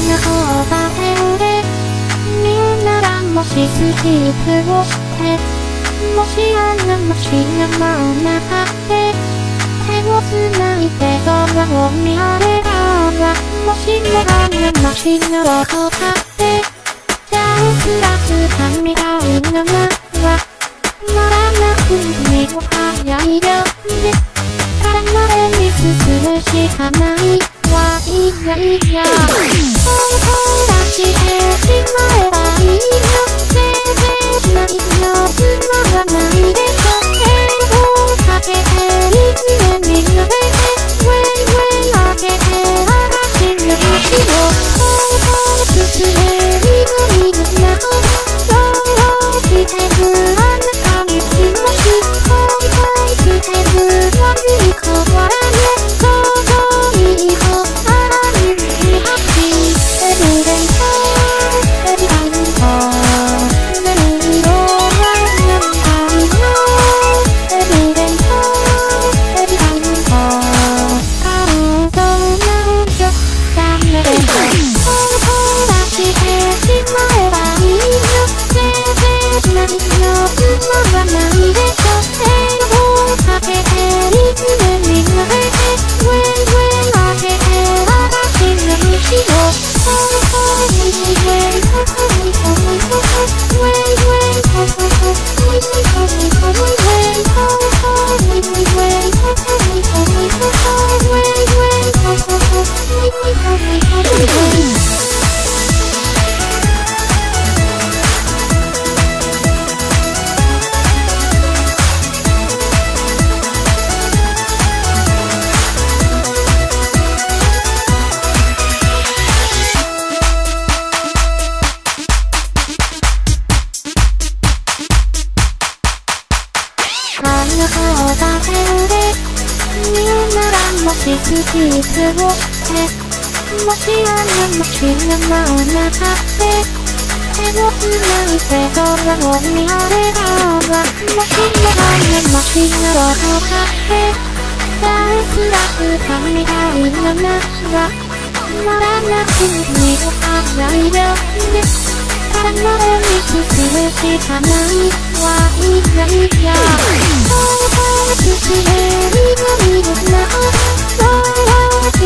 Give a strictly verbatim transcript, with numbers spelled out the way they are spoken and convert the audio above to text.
な方が変でみんながもしスキップをしてもしあのマシンの真ん中で手を繋いで空を見上げたらもしもあのマシンのどこかでじゃあつらつかみたいなのはならなくにも早いよねから前に進むしかないわいやいやそうそう出してしまえばいいよ全然ないよつまらないでしょ英語をかけていつでみんなでウェイウェイ開けて嵐の道をそうそう進めるのになそうそうしてるあなたに気持ちそうそうしてるのに変わらねそうそういい方あらににハッピーエビデントエビデント眠りをは何回もエビデントエビデント感動なんじゃダメでしょそうそう出してしまえばいいよ全然ないよつまらないでしょ英語をかけていつでみんなでウェイウェイ開けて嵐の道をそうそうにウェイココニコニココウェイウェイコココニコニコニウェイココニウェイココニコニココウェイウェイコココニコニコニウェイあの方が変でみんながもしスキップをしてもしあのマシンの真ん中で手を繋いで空を見上げたらもしもあのマシンのどこかで大スラスかみたいなのはならなくにも早いよねから前に進むしかないわいやいやそうそう進めるのになそう